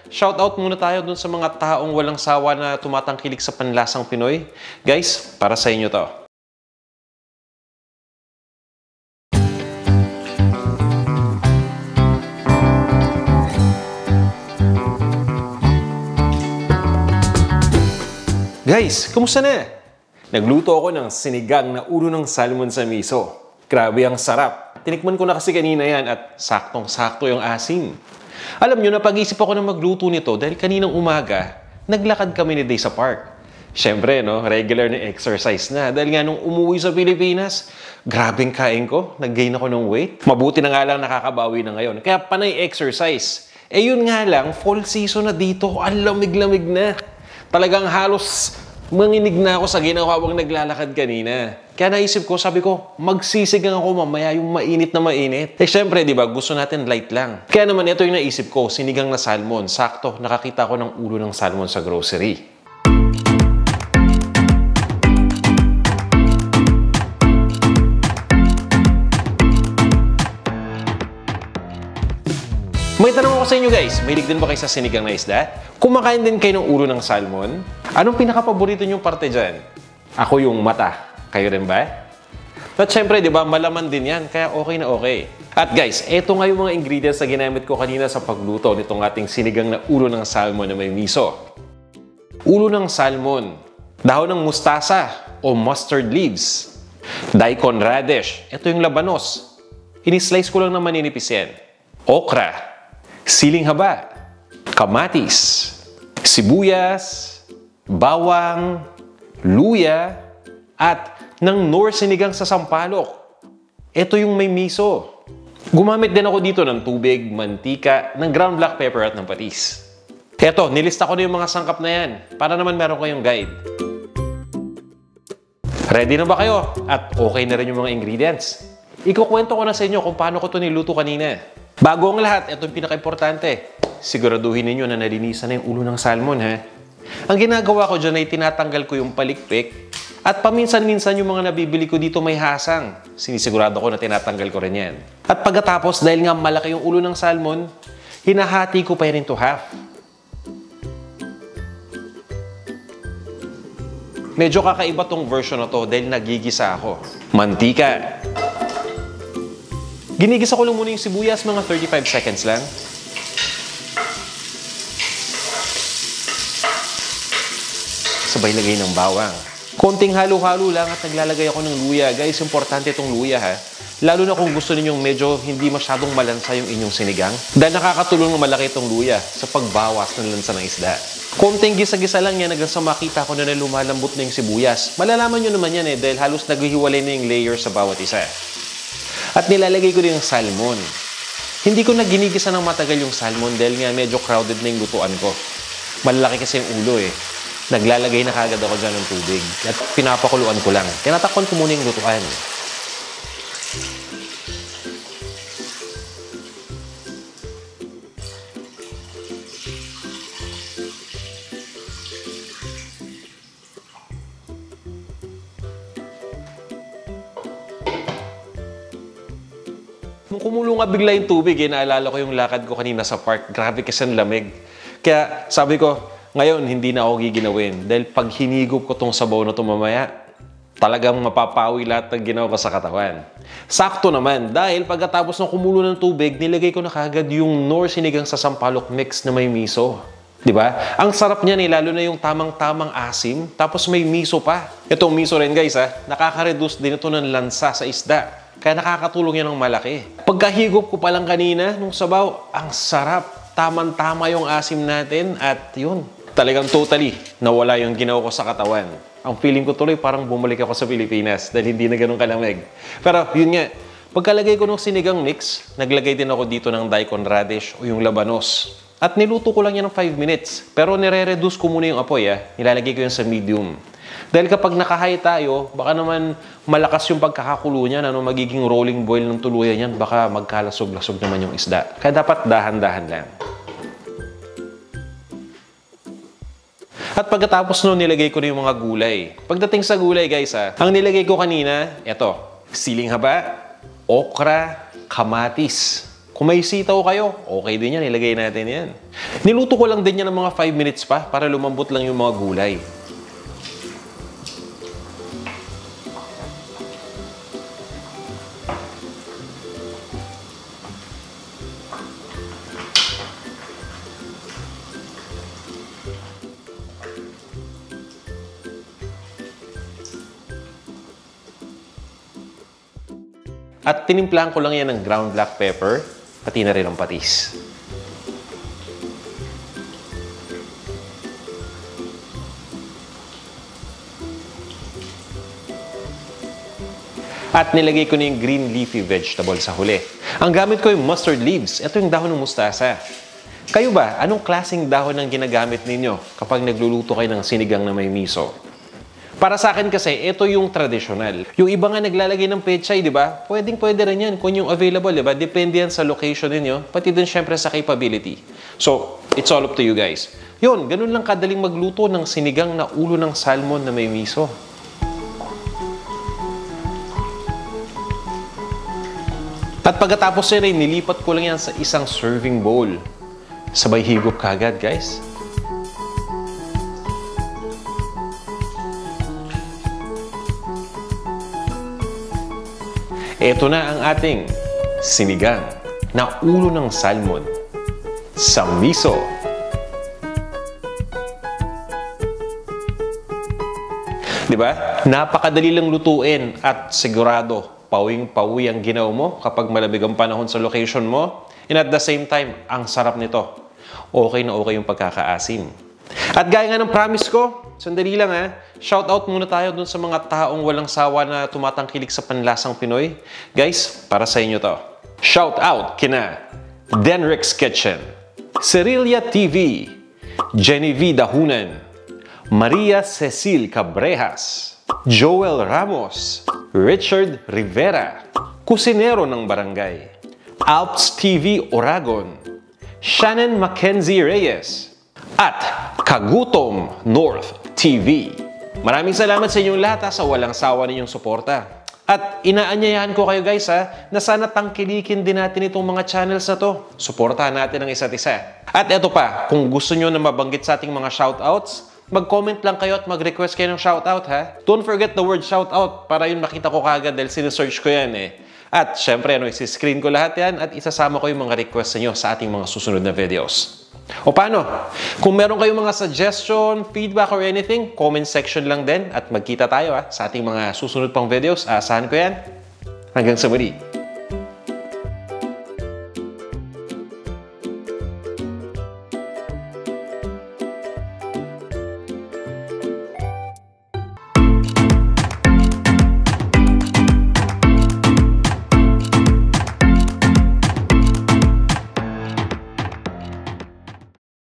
shoutout muna tayo dun sa mga taong walang sawa na tumatangkilik sa panlasang Pinoy. Guys, para sa inyo to. Guys, kumusta na? Nagluto ako ng sinigang na ulo ng salmon sa miso. Grabe ang sarap. Tinikman ko na kasi kanina yan at saktong-sakto yung asim. Alam nyo, napag-isip ako na magluto nito dahil kaninang umaga, naglakad kami ni Day sa park. Siyempre, no, regular na exercise na. Dahil nga nung umuwi sa Pilipinas, grabeng kain ko. Nag-gain ako ng weight. Mabuti na nga lang nakakabawi na ngayon. Kaya panay exercise. Eh yun nga lang, fall season na dito. Ang lamig-lamig na. Talagang halos manginig na ako sa ginawa habang naglalakad kanina. Kaya naisip ko, sabi ko, magsisigang ako mamaya yung mainit na mainit. Eh syempre, di ba, gusto natin light lang. Kaya naman, ito yung naisip ko, sinigang na salmon. Sakto, nakakita ko ng ulo ng salmon sa grocery. May tanong ako sa inyo guys, mahilig din ba kayo sa sinigang na isda? Kumakain din kayo ng ulo ng salmon? Anong pinaka-paborito nyong parte dyan? Ako yung mata. Kayo rin ba? At syempre, di ba, malaman din yan, kaya okay na okay. At guys, eto nga yung mga ingredients na ginamit ko kanina sa pagluto nitong ating sinigang na ulo ng salmon na may miso. Ulo ng salmon, dahon ng mustasa o mustard leaves, daikon radish, ito yung labanos. Ini-slice ko lang na maninipis yan. Okra, siling haba, kamatis, sibuyas, bawang, luya, at ng Knorr sinigang sa sampalok. Ito yung may miso. Gumamit din ako dito ng tubig, mantika, ng ground black pepper at ng patis. Eto, nilista ko na yung mga sangkap na yan para naman meron kayong guide. Ready na ba kayo? At okay na rin yung mga ingredients. Ikukwento ko na sa inyo kung paano ko ito niluto kanina. Bago ang lahat, ito yung pinaka-importante. Siguraduhin ninyo na nalinisan na yung ulo ng salmon, ha? Ang ginagawa ko dyan ay tinatanggal ko yung palikpik at paminsan-minsan yung mga nabibili ko dito may hasang. Sinisigurado ko na tinatanggal ko rin yan. At pagkatapos, dahil nga malaki yung ulo ng salmon, hinahati ko pa rin to half. Medyo kakaiba tong version na to dahil nagigisa ako. Mantika. Ginigisa ko lang muna yung sibuyas, mga 35 seconds lang. Sabay lagay ng bawang. Konting halo-halo lang at naglalagay ako ng luya. Guys, importante itong luya ha. Lalo na kung gusto ninyong medyo hindi masyadong malansa yung inyong sinigang. Dahil nakakatulong ng malaki itong luya sa pagbawas ng lansa ng isda. Konting gisa-gisa lang yan hanggang sa makita ko na lumalambot na yung sibuyas. Malalaman nyo naman yan dahil halos naghihiwalay na yung layer sa bawat isa. At nilalagay ko din yung salmon. Hindi ko na ginigisa ng matagal yung salmon dahil nga medyo crowded na yung lutuan ko. Malalaki kasi yung ulo eh. Naglalagay na kagad ako dyan ng tubig at pinapakuluan ko lang. Tinatakpan ko muna yung lutuan. Nung kumulo nga bigla yung tubig, naalala ko yung lakad ko kanina sa park. Grabe kasi ang lamig. Kaya sabi ko, ngayon, hindi na ako giginawin. Dahil pag hinigop ko tong sabaw na ito mamaya, talagang mapapawi lahat ng ginawa ko sa katawan. Sakto naman, dahil pagkatapos ng kumulo ng tubig, nilagay ko na kagad yung Knorr sinigang sa sampalok mix na may miso. Diba? Ang sarap niyan lalo na yung tamang-tamang asim, tapos may miso pa. Itong miso rin guys, nakaka-reduce din ito ng lansa sa isda. Kaya nakakatulong yan ng malaki. Pagkahigop ko pa lang kanina, nung sabaw, ang sarap. Tamang-tama yung asim natin at yun. Talagang totally nawala yung ginawa ko sa katawan. Ang feeling ko tuloy parang bumalik ako sa Pilipinas dahil hindi na ganun kalamig. Pero yun nga, pagkalagay ko ng sinigang mix, naglagay din ako dito ng daikon radish o yung labanos. At niluto ko lang yan ng 5 minutes. Pero nire-reduce ko muna yung apoy. Nilalagay ko yan sa medium. Dahil kapag naka-high tayo, baka naman malakas yung pagkakakulo niyan, magiging rolling boil ng tuluyan yan, baka magkalasog-lasog naman yung isda. Kaya dapat dahan-dahan lang. At pagkatapos nun, nilagay ko na yung mga gulay. Pagdating sa gulay, guys, ang nilagay ko kanina, eto, siling haba, okra, kamatis. Kung may sitaw kayo, okay din yan, ilagay natin yan. Niluto ko lang din yan ng mga 5 minutes pa para lumambot lang yung mga gulay. At tinimplahan ko lang yan ng ground black pepper, pati na rin ang patis. At nilagay ko na yung green leafy vegetable sa huli. Ang gamit ko yung mustard leaves. Ito yung dahon ng mustasa. Kayo ba, anong klaseng dahon ang ginagamit ninyo kapag nagluluto kayo ng sinigang na may miso? Para sa akin kasi, ito yung traditional. Yung iba nga naglalagay ng pechay, di ba? Pwede rin yan kung yung available, di ba? Depende yan sa location ninyo, pati din syempre sa capability. So, it's all up to you guys. Yun, ganun lang kadaling magluto ng sinigang na ulo ng salmon na may miso. At pagkatapos nila, nilipat ko lang yan sa isang serving bowl. Sabay higop kagad, guys. Ito na ang ating sinigang na ulo ng salmon sa miso. Diba? Napakadali lang lutuin at sigurado pawing-pawi ang ginaw mo kapag malamig ang panahon sa location mo. And at the same time, ang sarap nito. Okay na okay yung pagkakaasim. At gaya nga ng promise ko, sandali lang shoutout muna tayo dun sa mga taong walang sawa na tumatangkilik sa panlasang Pinoy. Guys, para sa inyo to. Shoutout kina Denric's Kitchen, Cerilia TV, Genevieve Dahunan, Maria Cecil Cabrejas, Joel Ramos, Richard Rivera, Kusinero ng Barangay, Alps TV Oragon, Shannon Mackenzie Reyes, at Kagutom North TV. Maraming salamat sa inyong lahat sa walang sawa ninyong suporta. At inaanyayahan ko kayo guys na sana tangkilikin din natin itong mga channels na to. Suportahan natin ang isa't isa. At eto pa, kung gusto nyo na mabanggit sa ating mga shoutouts, mag-comment lang kayo at mag-request kayo ng shoutout Don't forget the word shoutout para yun makita ko kagad dahil sinesearch ko yan At syempre, isi-screen ko lahat yan at isasama ko yung mga request nyo sa ating mga susunod na videos. O paano? Kung meron kayong mga suggestion, feedback, or anything, comment section lang din at magkita tayo sa ating mga susunod pang videos. Asahan ko yan. Hanggang sa muli.